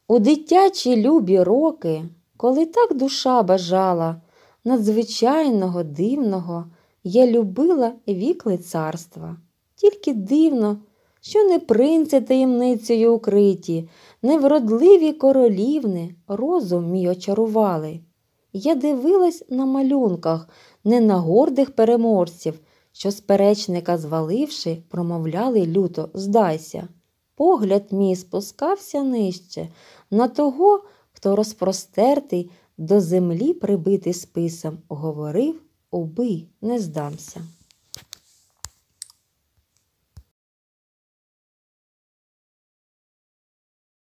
У дитячі любі роки, коли так душа бажала надзвичайного, дивного, я любила вік лицарства. Тільки дивно, що не принци таємницею укриті, не вродливі королівни розум мій очарували. Я дивилась на малюнках, не на гордих переможців, що сперечника зваливши, промовляли люто «здайся». Погляд мій спускався нижче, на того, хто розпростертий, до землі прибитий списом, говорив «убий, не здамся».